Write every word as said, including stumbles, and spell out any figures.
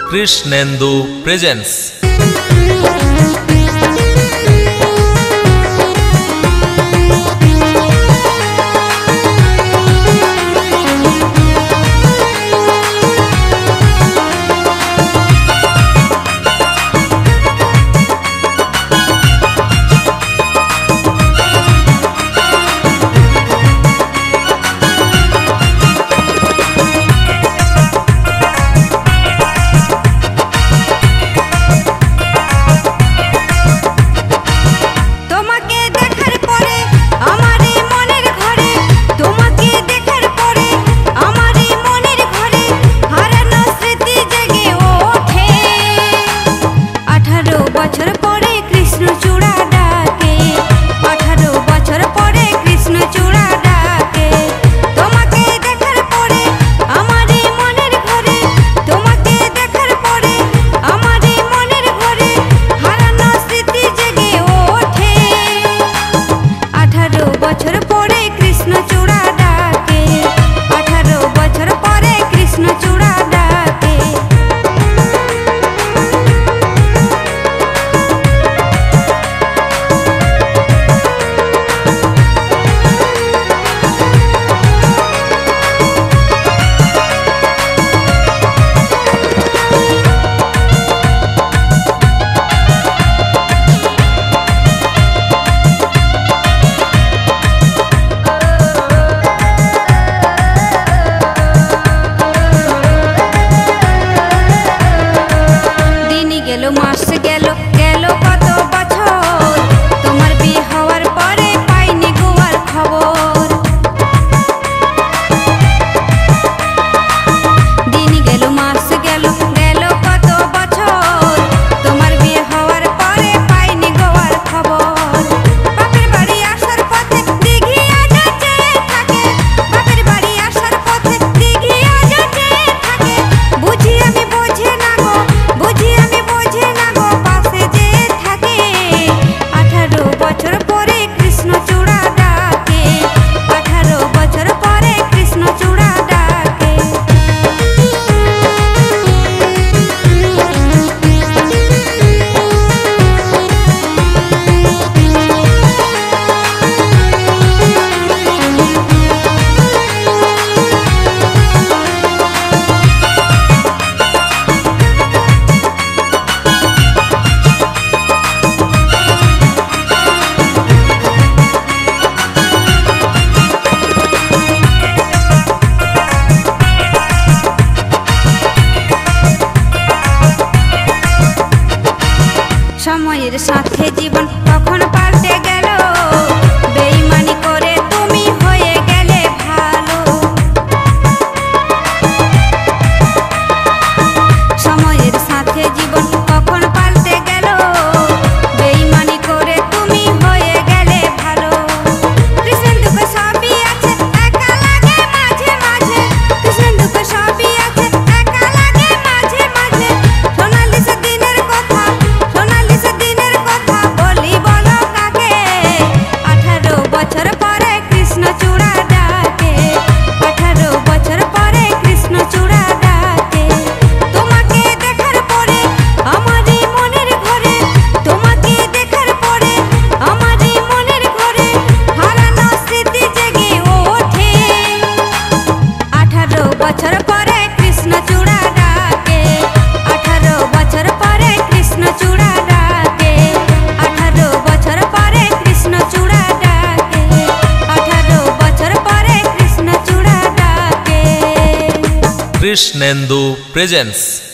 Krishnendu presence. गेलो मास गेलो गेलो कत बछर तोमार बिये हওয়ার परे पाइनी गोवार खबर। दिन गेलो मास गेलो गेलो कत बछर तोमार बिये हওয়ার परे पाइनी गोवार खबर। बापेर बाड़ी आसार पथे दिघी आजाचे थाके बापेर बाड़ी आसार पथे दिघी आजाचे थाके बुझी आमी बोझे ना गो बुझी आमी समयेर साथे जीवन कखन पाल्टे गेल बेईमानी करे तुमी हये गेले भालो। समयेर साथे जीवन कखन पाल्टे गेल बेईमानी करे तुमी हये गेले भालो। कृष्णेर दुःख सबई आछे एका लागे माझे माझे कृष्णेर दुःख सबई आछे एका लागे माझे माझे। सोनाली से दिनेर कथा सोनाली से दिनेर कथा बोली बोलो काके अठारो बछर परे कृष्ण चूड़ा डाके अठारो बछर परे कृष्ण चूड़ा डाके। তোমাকে দেখার পরে আমারই মনের ঘরে তোমাকে দেখার পরে আমারই মনের ঘরে হারানো স্মৃতি জেগে ওঠে। আঠারো বছর পরে কৃষ্ণ চূড়া ডাকে আঠারো বছর পরে কৃষ্ণ চূড়া ডাকে আঠারো বছর পরে কৃষ্ণ চূড়া ডাকে আঠারো বছর পরে কৃষ্ণ চূড়া ডাকে। कृष्णेंदु प्रेजेंस।